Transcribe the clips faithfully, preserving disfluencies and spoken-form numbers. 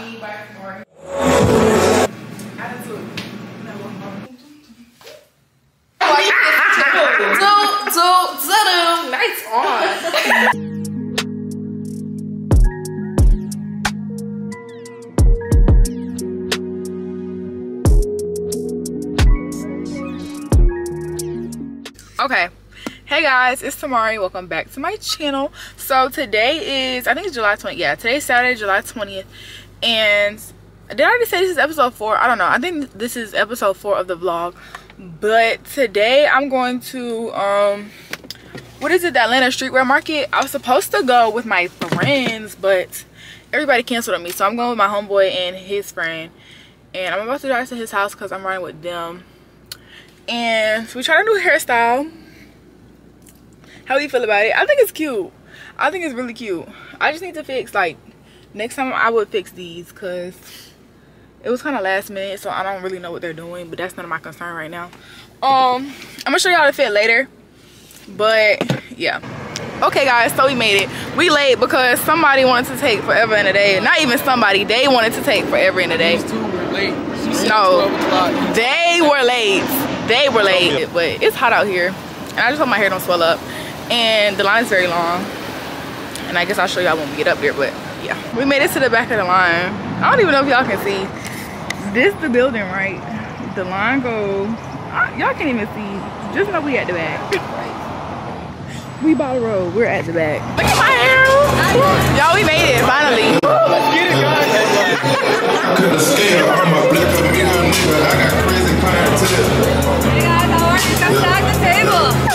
me by tomorrow. Attitude. Do, do, do, do. Lights on. Okay, hey guys, it's Tamari. Welcome back to my channel. So today is, I think it's July twentieth. Yeah, today's Saturday, July twentieth. And did I already say this is episode four? I don't know. I think this is episode four of the vlog. But today I'm going to, um, what is it, the Atlanta streetwear market? I was supposed to go with my friends, but everybody canceled on me. So I'm going with my homeboy and his friend. And I'm about to drive to his house because I'm riding with them. And we trying to do a hairstyle. How do you feel about it? I think it's cute. I think it's really cute. I just need to fix, like, next time I would fix these because it was kind of last minute, so I don't really know what they're doing, but that's none of my concern right now. Um, I'm gonna show y'all the fit later, but yeah. Okay guys, so we made it. We late because somebody wanted to take forever in a day. Not even somebody, they wanted to take forever in a day. These two were late. No, they were late. They were late, but it's hot out here. And I just hope my hair don't swell up. And the line is very long. And I guess I'll show y'all when we get up there, but yeah. We made it to the back of the line. I don't even know if y'all can see. This is the building, right? The line goes, y'all can't even see. Just know we at the back. We by the road, we're at the back. Look at my hair. Y'all, we made it, finally. Let's get it, guys. Hey guys, how are you? Come back to the table.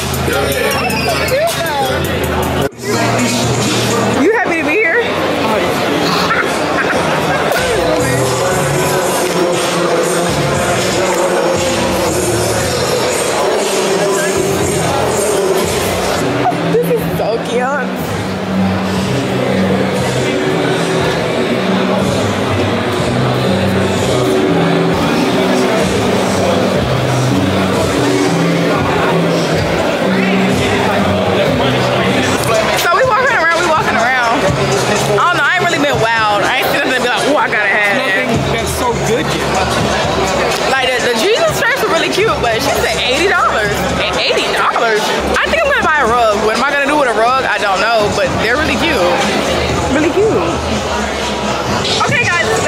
You happy to be here? This is so cute. But she said eighty dollars. eighty dollars? I think I'm gonna buy a rug. What am I gonna do with a rug? I don't know, but they're really cute. Really cute. Okay guys, this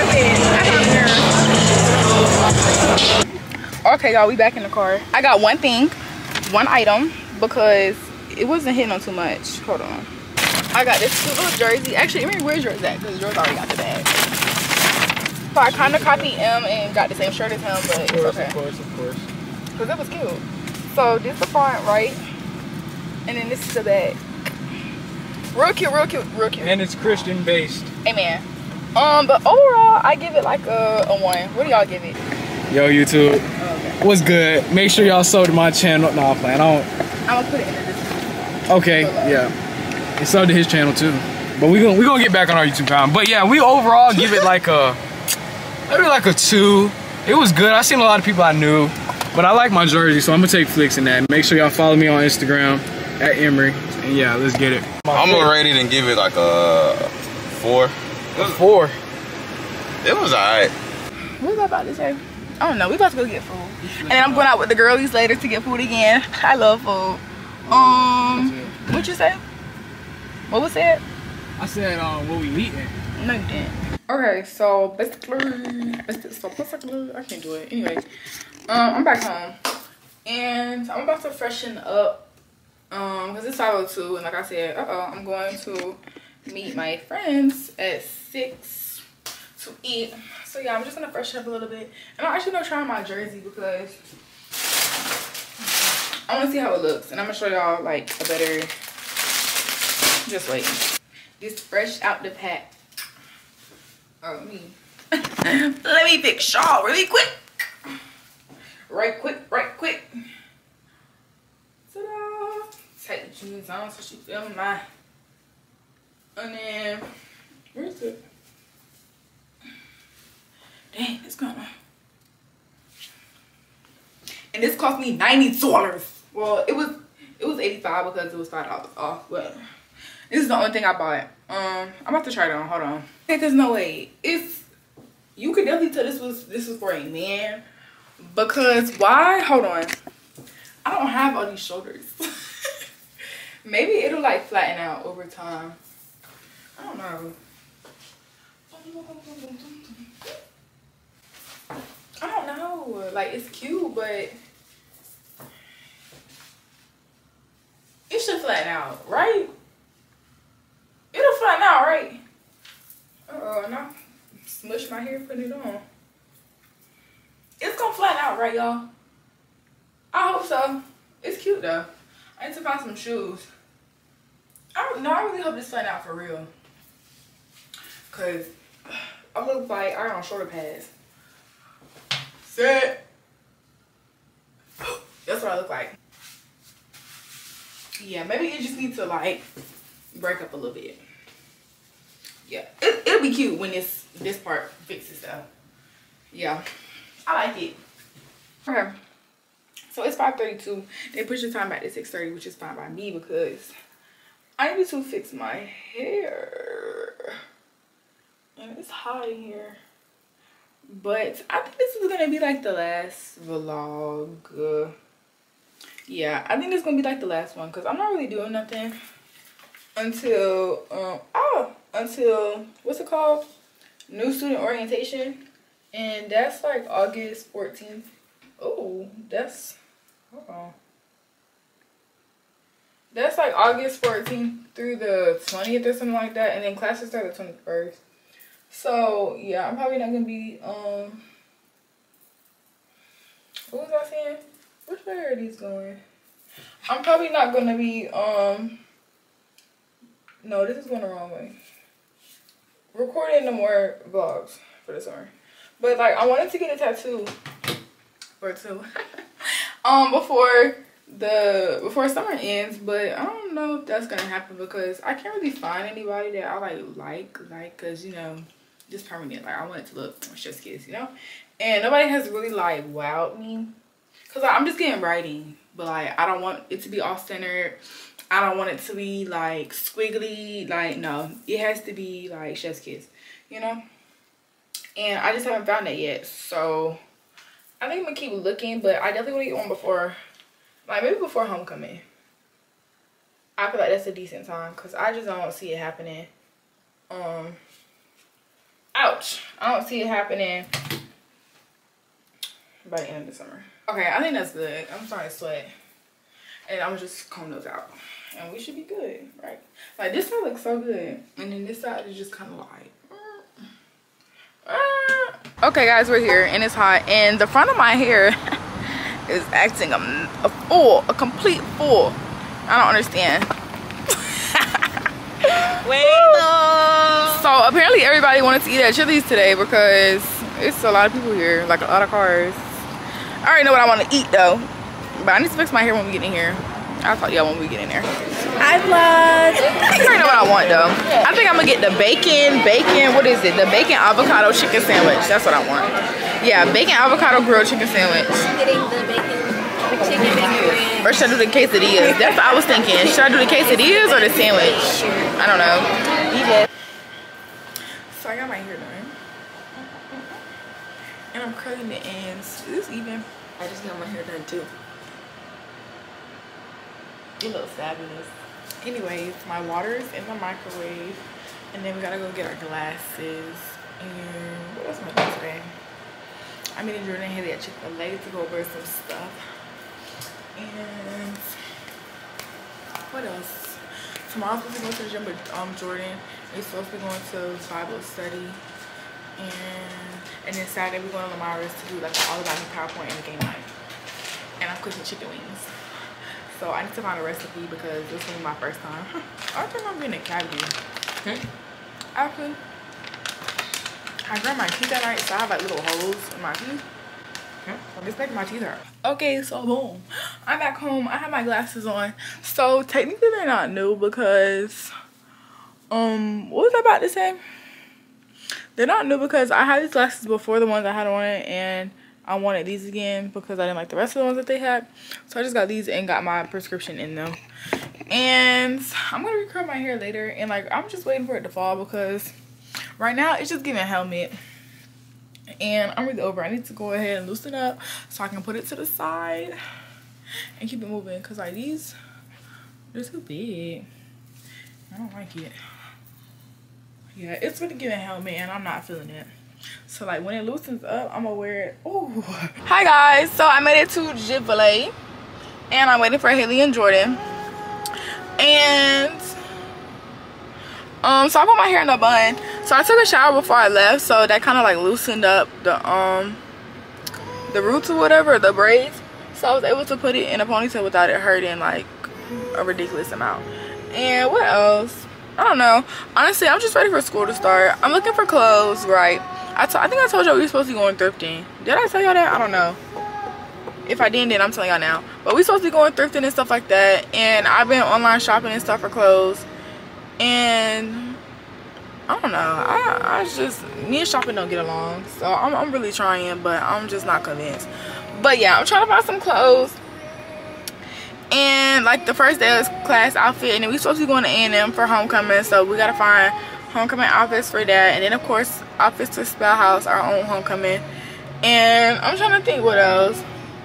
is it. Okay y'all, we back in the car. I got one thing, one item, because it wasn't hitting on too much. Hold on. I got this cute little jersey. Actually, I mean, where's yours at? Because yours already got the bag. So I kind of copied M and got the same shirt as him, but it's okay. Of course, of course. Because it was cute. So this is the front, right? And then this is the back. Real cute, real cute, real cute. And it's Christian based. Amen. Um, but overall, I give it like a, a one. What do y'all give it? Yo, YouTube. Oh, okay. What's good? Make sure y'all sub to my channel. No, I'm playing. I don't. I'm gonna put it in the description. Okay, yeah. And sub to his channel too. But we gonna we gonna get back on our YouTube channel. But yeah, we overall give it like a maybe like a two. It was good. I seen a lot of people I knew. But I like my jersey, so I'm gonna take flicks in that. Make sure y'all follow me on Instagram at Emery. And yeah, let's get it. I'm gonna rate it and give it like a four. It was four. It was alright. What was I about to say? I don't know. We about to go get food. And then I'm going out with the girlies later to get food again. I love food. Um, what you say? What was that? I said, um, what we eating? No, you didn't. Okay, so basically, so basically, I can't do it. Anyway, um, I'm back home. And I'm about to freshen up. Um, because it's five oh two. And like I said, uh-oh, I'm going to meet my friends at six to eat. So yeah, I'm just gonna freshen up a little bit. And I'm actually gonna try on my jersey because I wanna see how it looks. And I'm gonna show y'all like a better, just wait. This fresh out the pack. Oh, me. Let me fix y'all really quick. Right quick, right quick. Ta-da! Take the jeans on so she feel my. And then, where's it? Dang, it's gonna. And this cost me ninety dollars. Well, it was it was eighty-five because it was five dollars off, but this is the only thing I bought. Um, I'm about to try it on. Hold on. Okay, cause no way, it's definitely tell this was this was for a man. Because why? Hold on. I don't have all these shoulders. Maybe it'll like flatten out over time. I don't know. I don't know. Like, it's cute, but it should flatten out, right? It'll flatten out, right? Uh-oh, and I smush my hair, putting it on. It's gonna flatten out, right, y'all? I hope so. It's cute, though. I need to find some shoes. I don't know. I really hope this flatten out for real. Because I look like I got on shoulder pads. Set. That's what I look like. Yeah, maybe it just needs to like break up a little bit. Yeah, it, it'll be cute when this this part fixes though. Yeah, I like it. Okay, so it's five thirty-two. They pushed the time back to six thirty, which is fine by me because I need to fix my hair. And it's hot in here. But I think this is gonna be like the last vlog. Uh, yeah, I think this is gonna be like the last one because I'm not really doing nothing until um oh until what's it called? New student orientation. And that's like August fourteenth. Oh, that's hold on. That's like August fourteenth through the twentieth or something like that. And then classes start the twenty-first. So yeah, I'm probably not gonna be um what was I saying? Which way are these going? I'm probably not gonna be um no, this is going the wrong way. Recording no more vlogs for the summer. But like I wanted to get a tattoo or two um before the before summer ends, but I don't know if that's gonna happen because I can't really find anybody that I like like like because you know just permanent. Like I want it to look chef's kiss, you know, and nobody has really like wowed me because like, I'm just getting writing, but like I don't want it to be off centered. I don't want it to be like squiggly. Like no, it has to be like chef's kiss, you know. And I just haven't found it yet, so I think I'm gonna keep looking. But I definitely want to get one before, like maybe before homecoming. I feel like that's a decent time because I just don't see it happening. Um. Ouch. I don't see it happening by the end of the summer. Okay, I think that's good. I'm starting to sweat. And I'm just comb those out. And we should be good, right? Like this side looks so good. And then this side is just kind of like. Uh. Okay guys, we're here and it's hot. And the front of my hair is acting a, a fool, a complete fool. I don't understand. Wait though. So apparently everybody wanted to eat at Chili's today because it's a lot of people here, like a lot of cars. I already know what I want to eat though, but I need to fix my hair when we get in here. I'll talk to y'all when we get in there. Hi vlog. I already know what I want though. I think I'm gonna get the bacon, bacon, what is it? The bacon avocado chicken sandwich. That's what I want. Yeah, bacon avocado grilled chicken sandwich. I'm getting the bacon, the chicken bacon. Or should I do the quesadillas? That's what I was thinking. Should I do the quesadillas or the sandwich? I don't know. So I got my hair done. And I'm curling the ends. Is this even? I just got my hair done too. It looks fabulous. Anyways, my water's in the microwave. And then we gotta go get our glasses. And what else am I doing today? I'm meeting Jordan and Haley at Chick-fil-A to go over some stuff. And what else? Tomorrow's supposed to go to the gym with um, Jordan. We're supposed to be going to Bible study. And and then Saturday we're going to Lamara's to do like an all about me PowerPoint and a game night. And I'm cooking chicken wings. So I need to find a recipe because this will be my first time. I think I'm getting a cavity. Hmm? Actually, I grabbed my teeth that night, so I have like little holes in my teeth. I'm just making my teeth hurt. Okay, so boom. I'm back home. I have my glasses on. So technically they're not new because um what was I about to say? They're not new because I had these glasses before the ones I had on it, and I wanted these again because I didn't like the rest of the ones that they had. So I just got these and got my prescription in them. And I'm gonna recurl my hair later, and like I'm just waiting for it to fall because right now it's just giving helmet. and I'm really over. I need to go ahead and loosen up so I can put it to the side and keep it moving, because like these, they're too big. I don't like it. Yeah, it's really giving helmet and I'm not feeling it. So like when it loosens up, I'm gonna wear it. Ooh. Hi guys, so I made it to Chick-fil-A and I'm waiting for Haley and Jordan. And um so I put my hair in a bun. So I took a shower before I left, so that kind of like loosened up the um the roots or whatever, the braids. So I was able to put it in a ponytail without it hurting like a ridiculous amount. And what else? I don't know. Honestly, I'm just ready for school to start. I'm looking for clothes, right? I, t I think I told y'all we were supposed to be going thrifting. Did I tell y'all that? I don't know. If I didn't, then I'm telling y'all now. But we supposed to be going thrifting and stuff like that. And I've been online shopping and stuff for clothes. And I don't know. I, I just, me and shopping don't get along. So I'm, I'm really trying, but I'm just not convinced. But yeah, I'm trying to buy some clothes. And like the first day was class outfit, and then we supposed to be going to A and M for homecoming, so we gotta find homecoming outfits for that. And then of course outfits to Spell House, our own homecoming. And I'm trying to think what else.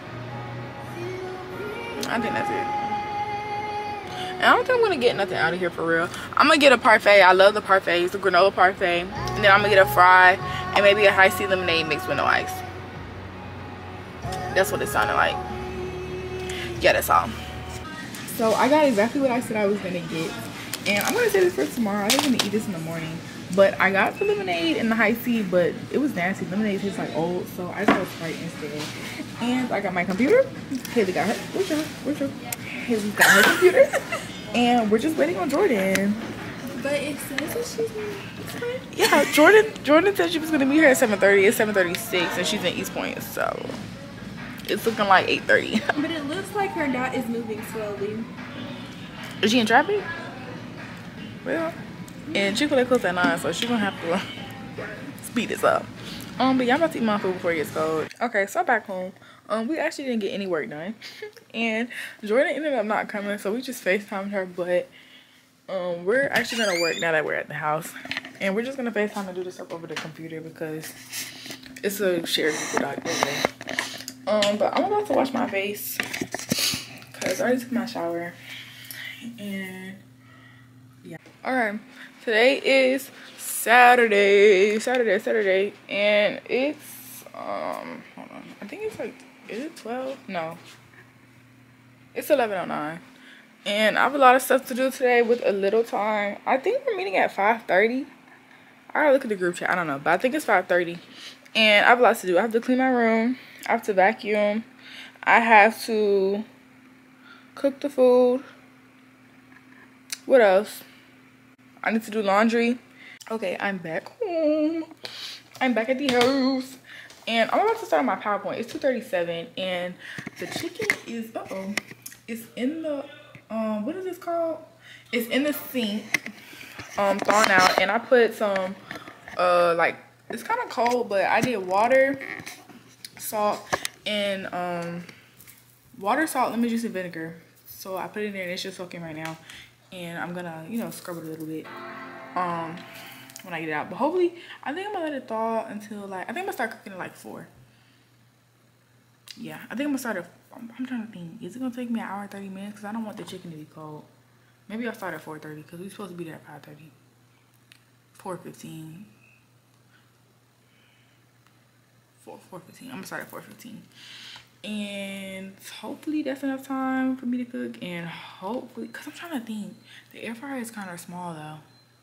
I think that's it. And I don't think I'm gonna get nothing out of here for real. I'm gonna get a parfait. I love the parfaits, the granola parfait. And then I'm gonna get a fry and maybe a high C lemonade mixed with no ice. That's what it sounded like. Yeah, that's all. So I got exactly what I said I was gonna get, and I'm gonna say this for tomorrow. I think I'm gonna eat this in the morning, but I got the lemonade and the high C, but it was nasty. Lemonade tastes like old, so I just got Sprite instead. And I got my computer. Haley got her. Where's your? Where's your? Haley got her computer, and we're just waiting on Jordan. But it says that she's in. Yeah, Jordan. Jordan said she was gonna be here at seven thirty. It's seven thirty-six, and she's in East Point, so it's looking like eight thirty. But it looks like her dot is moving slowly. Is she in traffic? Well, and Chick-fil-A closed at nine, so she's gonna have to speed this up. Um, but yeah, I'm about to eat my food before it gets cold. Okay, so I'm back home. Um, we actually didn't get any work done. And Jordan ended up not coming, so we just FaceTimed her, but um, we're actually gonna work now that we're at the house. And we're just gonna FaceTime and do this stuff over the computer because it's a shared Google Doc anyway. Um, but I'm about to wash my face because I already took my shower. And yeah. Alright, today is Saturday. Saturday, Saturday. And it's um hold on. I think it's like, is it twelve? No. It's eleven oh nine. And I have a lot of stuff to do today with a little time. I think we're meeting at five thirty. I gotta look at the group chat. I don't know, but I think it's five thirty. And I have a lot to do. I have to clean my room. I have to vacuum. I have to cook the food. What else? I need to do laundry. Okay, I'm back home. I'm back at the house. And I'm about to start on my PowerPoint. It's two thirty-seven. And the chicken is, uh-oh. It's in the, um, what is this called? It's in the sink, um, thawing out. And I put some, uh, like, it's kind of cold, but I did water, salt, and, um, water, salt, lemon juice, and vinegar. So I put it in there and it's just soaking right now. And I'm gonna, you know, scrub it a little bit um when I get it out. But hopefully, I think I'm gonna let it thaw until like, I think I'm gonna start cooking at like four. Yeah, I think I'm gonna start at, I'm, I'm trying to think, is it gonna take me an hour and thirty minutes? Because I don't want the chicken to be cold. Maybe I'll start at four thirty because we're supposed to be there at five thirty. four fifteen. four fifteen. I'm gonna start at four fifteen. And hopefully that's enough time for me to cook. And hopefully, because I'm trying to think, the air fryer is kind of small though.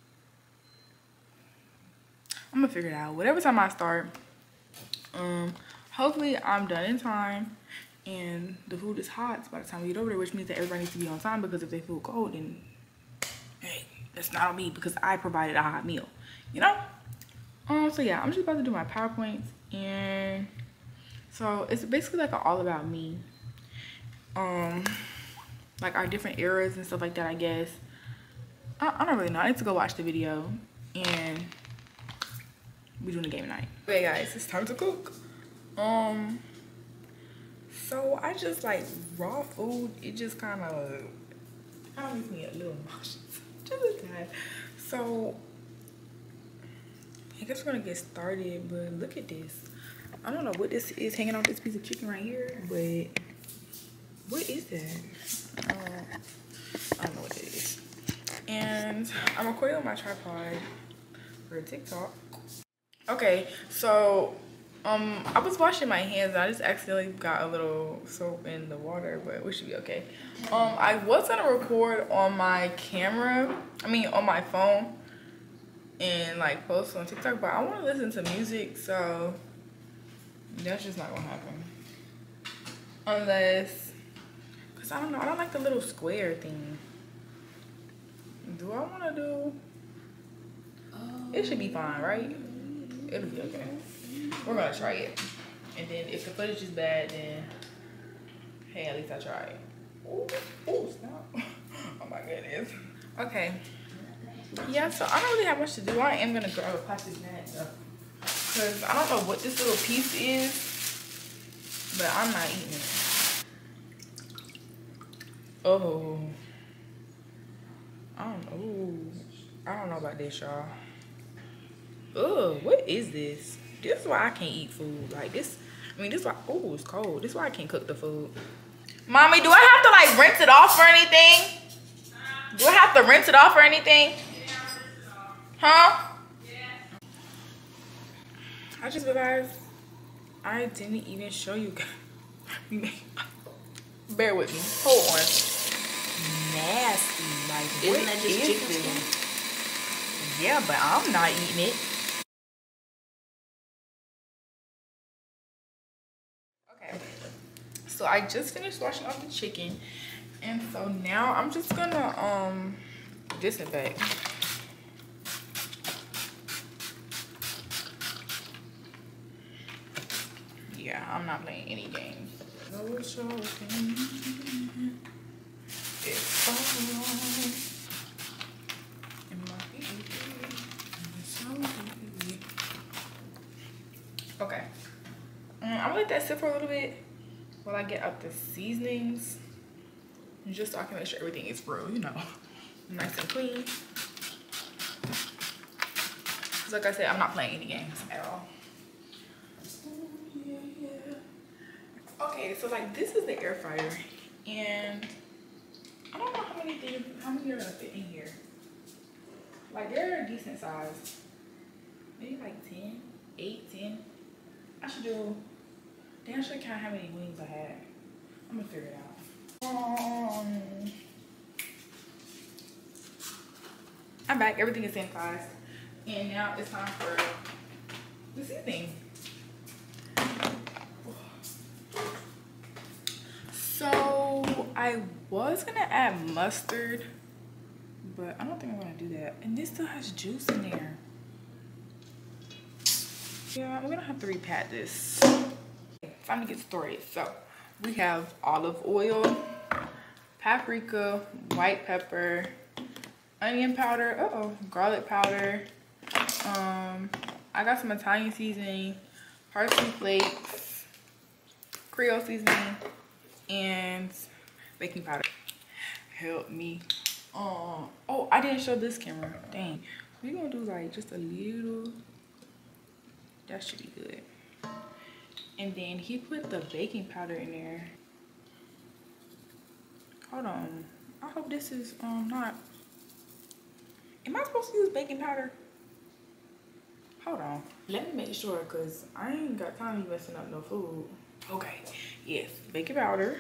I'm gonna figure it out. Whatever time I start, um, hopefully I'm done in time and the food is hot by the time we get over there, which means that everybody needs to be on time, because if they feel cold, then hey, that's not on me because I provided a hot meal, you know? Um, so yeah, I'm just about to do my PowerPoints. And so it's basically like an all about me, um like our different eras and stuff like that, I guess. I, I don't really know. I need to go watch the video and we're doing a game night. Okay guys, it's time to cook. Um so I just like raw food, it just kind of kind of makes me a little nauseous, just a tad. So I guess we're gonna get started, but look at this. I don't know what this is hanging off this piece of chicken right here, but what is that? Uh, I don't know what it is. And I'm recording on my tripod for TikTok. Okay, so um, I was washing my hands. And I just accidentally got a little soap in the water, but we should be okay. Um, I was gonna record on my camera. I mean, on my phone, and like post on TikTok, but I want to listen to music, so that's just not gonna happen. Unless, cause I don't know, I don't like the little square thing. Do I want to do? It should be fine, right? It'll be okay. We're gonna try it, and then if the footage is bad, then hey, at least I tried. Ooh, ooh, stop! Oh my goodness. Okay. Yeah, so I don't really have much to do. I am gonna grab a plastic bag though, cause I don't know what this little piece is, but I'm not eating it. Oh, I don't know. I don't know about this, y'all. Oh, what is this? This is why I can't eat food like this. I mean, this is why. Oh, it's cold. This is why I can't cook the food. Mommy, do I have to like rinse it off or anything? Do I have to rinse it off or anything? Huh? I just realized I didn't even show you guys. Bear with me. Hold on. Nasty. Like, Isn't that just chicken this? skin? Yeah, but I'm not eating it. Okay. So I just finished washing off the chicken. And so now I'm just gonna um disinfect. Yeah, I'm not playing any games. No shopping. It's all in my baby. Okay. Um, I'm gonna let that sit for a little bit while I get out the seasonings. Just so I can make sure everything is real, you know, nice and clean. Cause like I said, I'm not playing any games at all. Okay, so like this is the air fryer, and I don't know how many things, how many are gonna fit in here. Like they're a decent size, maybe like ten, eight, ten. I should do. Damn, I should count how many wings I had. I'm gonna figure it out. Um, I'm back. Everything is sanitized, and now it's time for the seasoning. So I was gonna add mustard, but I don't think I'm gonna do that. And this still has juice in there. Yeah, I'm gonna have to repat this. Time to get started. So we have olive oil, paprika, white pepper, onion powder, uh oh, garlic powder. Um, I got some Italian seasoning, parsley flakes, Creole seasoning, and baking powder. Help me. Um, oh, I didn't show this camera. Dang. We're gonna do like just a little. That should be good. And then he put the baking powder in there. Hold on. I hope this is um not. Am I supposed to use baking powder? Hold on. Let me make sure, cause I ain't got time to be messing up no food. Okay. Yes, baking powder.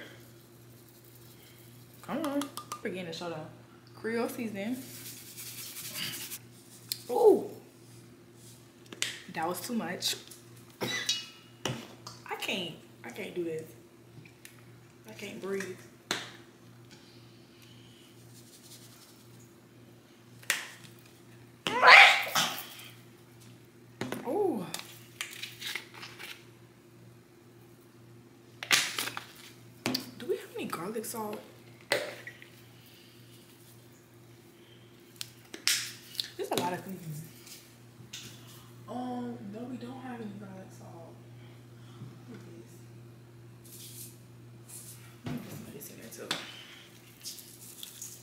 Come on. Forgetting to show them. Creole seasoning. Ooh. That was too much. I can't. I can't do this. I can't breathe. Ooh. Do we have any garlic salt? There's a lot of things. Um, no, we don't have any garlic salt. What is this? Let me put some of this in there too.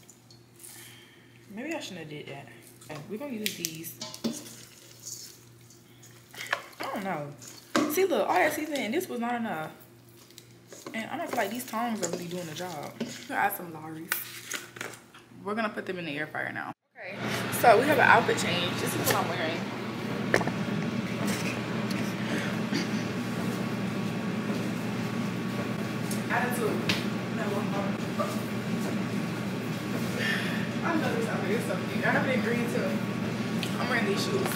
Maybe I shouldn't have did that. Okay, we're gonna use these. don't know. See, look, all that seasoning, and this was not enough. And I don't feel like these tongs are really doing the job. We'll add some Lawry's. We're gonna put them in the air fryer now. Okay, so we have an outfit change. This is what I'm wearing. Attitude. I love this outfit. It's so cute. I have it in green too. I'm wearing these shoes.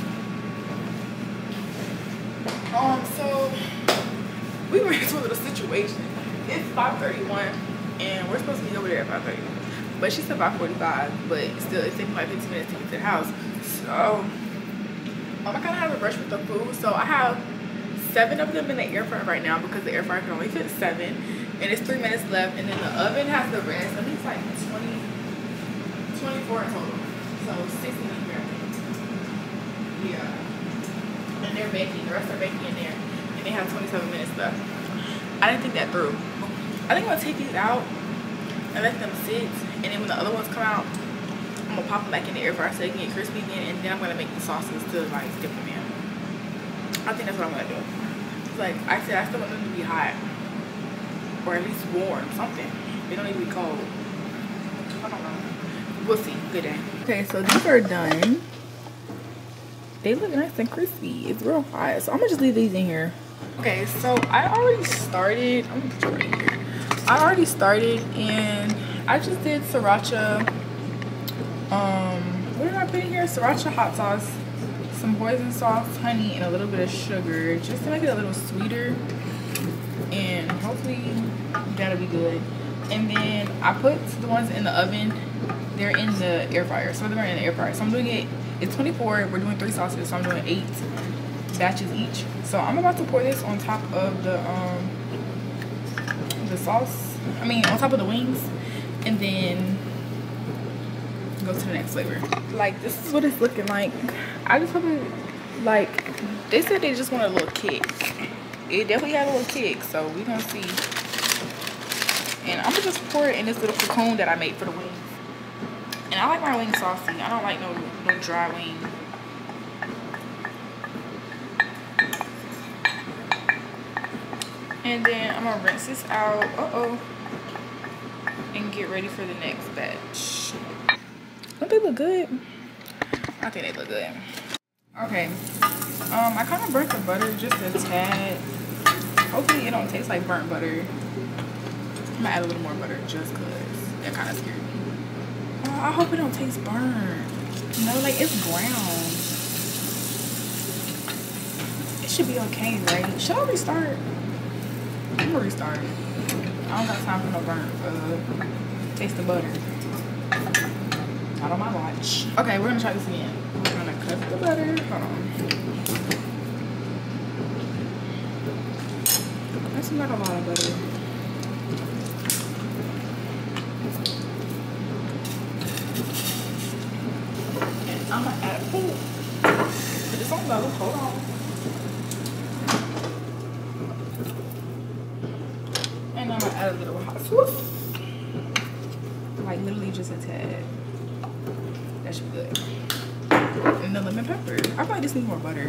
Um, so we were into a little situation. It's five thirty-one and we're supposed to be over there at five thirty. But she said five forty-five, but still it's taking like fifteen minutes to get to the house. So um, I kinda have a rush with the food. So I have seven of them in the air fryer right now because the air fryer can only fit seven. And it's three minutes left, and then the oven has the rest. I think it's like twenty, twenty-four in total. So sixteen in here, I think. Yeah. And they're baking. The rest are baking in there. And they have twenty-seven minutes left. I didn't think that through. I think I'm gonna take these out and let them sit. And then when the other ones come out, I'm gonna pop them back in the air fryer so they can get crispy again. And then I'm gonna make the sauces to like dip them in. I think that's what I'm gonna do. It's like I said, I still want them to be hot. Or at least warm, something. They don't need to be cold. I don't know. We'll see. Good day. Okay, so these are done. They look nice and crispy. It's real hot. So I'm gonna just leave these in here. Okay, so I already started. I'm gonna put you right here. I already started and I just did sriracha. Um, what did I put in here? Sriracha hot sauce, some hoisin sauce, honey, and a little bit of sugar just to make it a little sweeter. And hopefully that'll be good. And then I put the ones in the oven. They're in the air fryer. So they're in the air fryer. So I'm doing it. It's twenty-four. We're doing three sauces. So I'm doing eight batches each. So I'm about to pour this on top of the um the sauce. I mean on top of the wings. And then go to the next flavor. Like this is what it's looking like. I just hope it, like they said they just want a little kick. It definitely had a little kick, so we're gonna see. And I'm gonna just pour it in this little cocoon that I made for the wings. And I like my wings saucy. I don't like no no dry wing. And then I'm gonna rinse this out. Uh oh. And get ready for the next batch. Don't they look good? I think they look good. Okay. Um, I kind of burnt the butter just a tad. Hopefully it don't taste like burnt butter. I'm gonna add a little more butter just cause that kind of scared me. Oh, I hope it don't taste burnt. You know, like it's brown. It should be okay, right? Should I restart? I'm gonna restart. I don't got time for no burnt uh, taste of butter. Not on my watch. Okay, we're gonna try this again. We're gonna cut the butter. Hold on. That seems like a lot of butter. And I'm gonna add food. Put this on low. Hold on. And I'm gonna add a little hot sauce. Like literally just a tad. That should be good. And the lemon pepper. I probably just need more butter.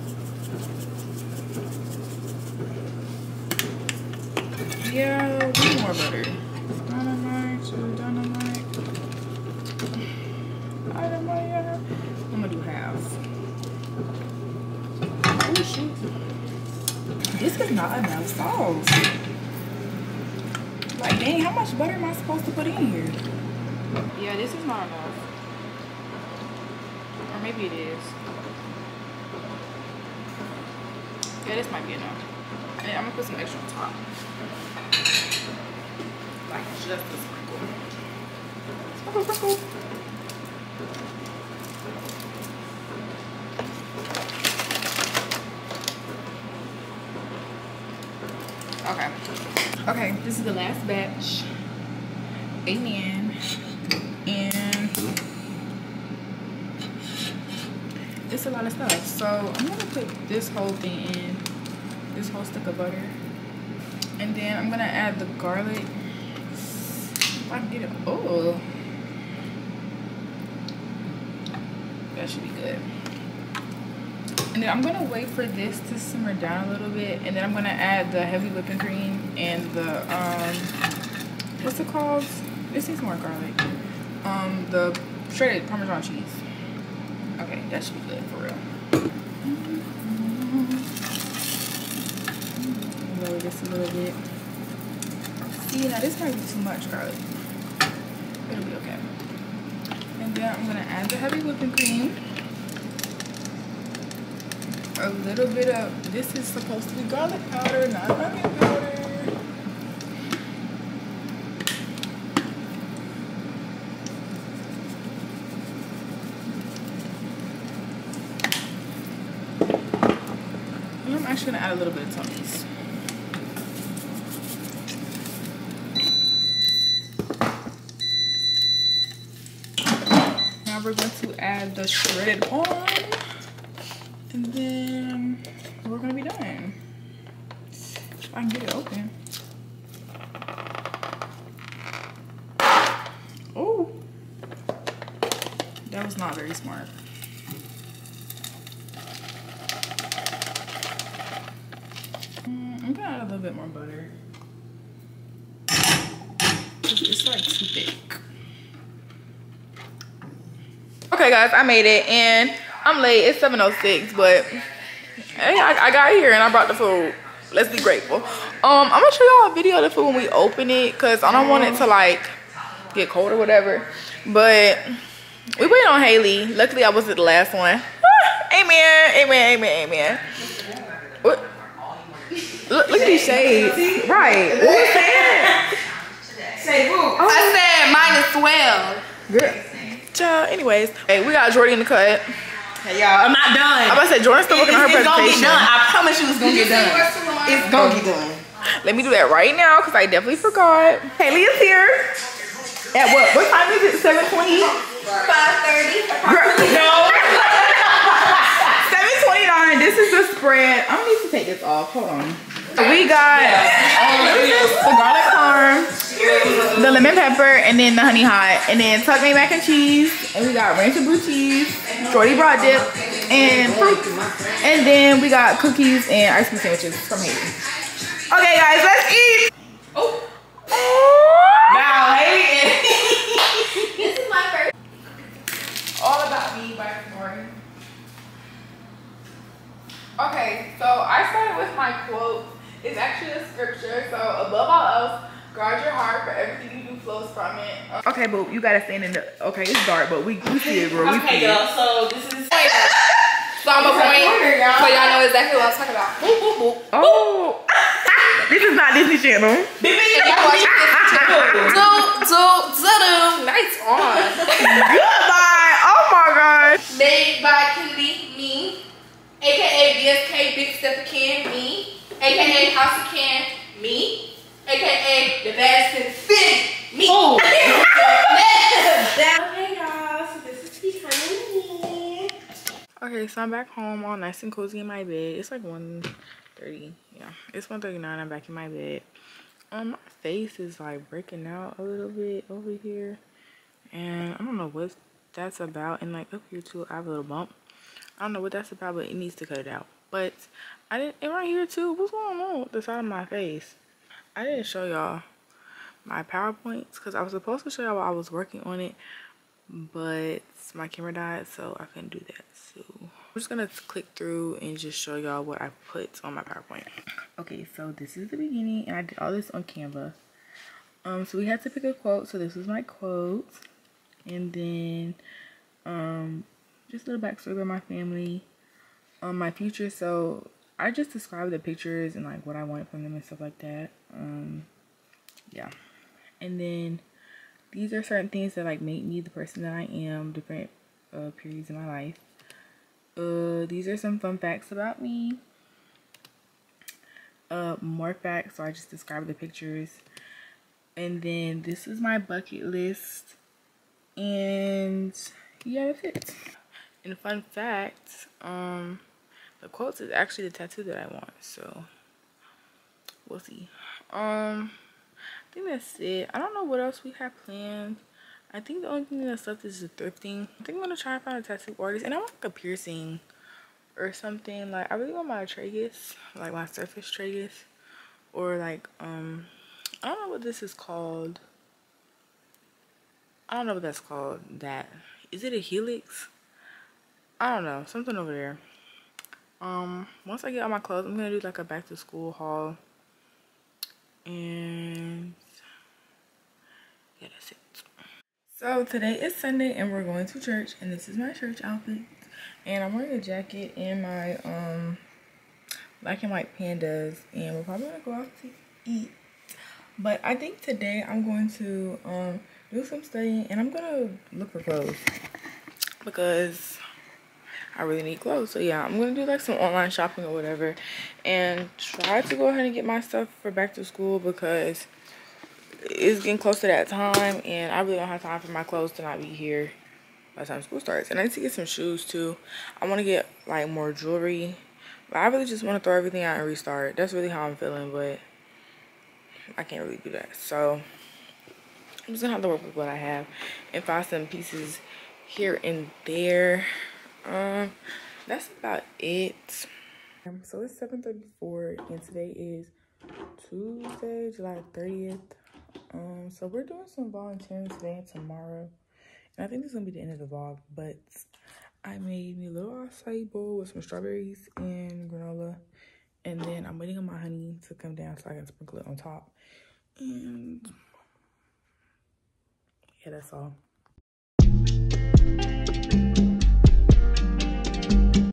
Yeah, we need more butter. Dynamite, dynamite. Dynamite. I'm gonna do half. Oh shoot. This is not enough sauce. Like dang, how much butter am I supposed to put in here? Yeah, this is not enough. Or maybe it is. Yeah, this might be enough. And then I'm gonna put some extra on top. Like just a sprinkle. Sprinkle, sprinkle. Okay. Okay, this is the last batch. Amen. And it's a lot of stuff. So I'm gonna put this whole thing in, this whole stick of butter. And then I'm gonna add the garlic. If I can get it. Oh, that should be good. And then I'm gonna wait for this to simmer down a little bit, and then I'm gonna add the heavy whipping cream and the um what's it called? This needs more garlic. Um the shredded Parmesan cheese. Okay, that should be good for real. Lower this a little bit. See, now this might be too much garlic. It'll be okay. And then I'm gonna add the heavy whipping cream. A little bit of, this is supposed to be garlic powder, not onion powder. And I'm actually gonna add a little bit of Tony's. Now we're going to add the shredded corn. And then we're gonna be done. If I can get it open. Oh, that was not very smart. Mm, I'm gonna add a little bit more butter. It's like too thick. Okay, guys, I made it, and I'm late. It's seven oh six, but hey, I, I got here and I brought the food. Let's be grateful. Um, I'm gonna show y'all a video of the food when we open it, because I don't want it to like get cold or whatever. But we waited on Haley. Luckily, I wasn't the last one. Amen, amen, amen, amen. What? Look, look at these shades. Right. What was that? Say who? Oh. I said mine is swell. Girl. Child, anyways, hey, we got Jordy in the cut. Hey, y'all, I'm not done. I'm about to say, Jordan's still working on her it's presentation. It's gonna get done. I promise you it's gonna get done. It's gonna get done. Let me do that right now, because I definitely forgot. Haley is here. At what? What time is it? seven twenty? five thirty. No. seven twenty-nine. This is the spread. I don't need to take this off. Hold on. We got um, the garlic parm, the lemon pepper, and then the honey hot, and then tuck made mac and cheese, and we got ranch and blue cheese, Jordy brought dip, and fruit, and then we got cookies and ice cream sandwiches from Haley. Okay, guys, let's eat. Oh, now Haley is. This is my first. All About Me by Morgan. Okay, so I started with my quote. It's actually a scripture. So above all else, guard your heart, for everything you do flows from it. Okay, but you gotta stand in the. Okay, it's dark, but we, we see it, bro. We Okay, see y'all. it. So this is. So I'm a point, so y'all know exactly what I'm talking about. Boop, boop, boop. Oh, this is not Disney Channel. If y'all watching this channel, do, do, do, do. Nice on. Goodbye. Oh my gosh. Made by Kennedy, me. A K A B S K, Big Stepper Can, me. A K A House of Can, me. A K A The Baddest Fit, me. Oh. Hey y'all, so this is behind me. Okay, so I'm back home, all nice and cozy in my bed. It's like one thirty. Yeah, it's one thirty-nine. I'm back in my bed. Um, my face is like breaking out a little bit over here, and I don't know what that's about. And like up here too, I have a little bump. I don't know what that's about, but it needs to cut it out. But I didn't, and right here too, what's going on with the side of my face? I didn't show y'all my PowerPoints because I was supposed to show y'all while I was working on it, but my camera died, so I couldn't do that. So I'm just gonna click through and just show y'all what I put on my PowerPoint. Okay, so this is the beginning, and I did all this on Canva. Um, so we had to pick a quote, so this was my quote, and then um, just a little backstory about my family, um, my future. So I just described the pictures and like what I wanted from them and stuff like that. Um, yeah, and then these are certain things that like make me the person that I am, different uh, periods in my life. Uh, these are some fun facts about me. Uh, more facts, so I just described the pictures. And then this is my bucket list. And yeah, that's it. And fun fact, um, the quotes is actually the tattoo that I want, so we'll see. Um, I think that's it. I don't know what else we have planned. I think the only thing that's left is the thrifting. I think I'm gonna try and find a tattoo artist, and I want like a piercing or something. Like I really want my tragus, like my surface tragus, or like um I don't know what this is called. I don't know what that's called. That is it a helix? I don't know, something over there. Um once I get all my clothes, I'm gonna do like a back to school haul, and yeah, that's it. So today is Sunday and we're going to church, and this is my church outfit, and I'm wearing a jacket and my um black and white pandas, and we're probably gonna go out to eat. But I think today I'm going to um do some studying, and I'm gonna look for clothes because I really need clothes. So yeah, I'm gonna do like some online shopping or whatever, and try to go ahead and get my stuff for back to school because it's getting close to that time, and I really don't have time for my clothes to not be here by the time school starts. And I need to get some shoes too. I want to get like more jewelry, but I really just want to throw everything out and restart. That's really how I'm feeling, but I can't really do that. So I'm just gonna have to work with what I have and find some pieces here and there. Um, that's about it. Um, so it's seven thirty-four, and today is Tuesday, July thirtieth. Um, so we're doing some volunteering today and tomorrow, and I think this is gonna be the end of the vlog. But I made me a little acai bowl with some strawberries and granola, and then I'm waiting on my honey to come down so I can sprinkle it on top. And yeah, that's all.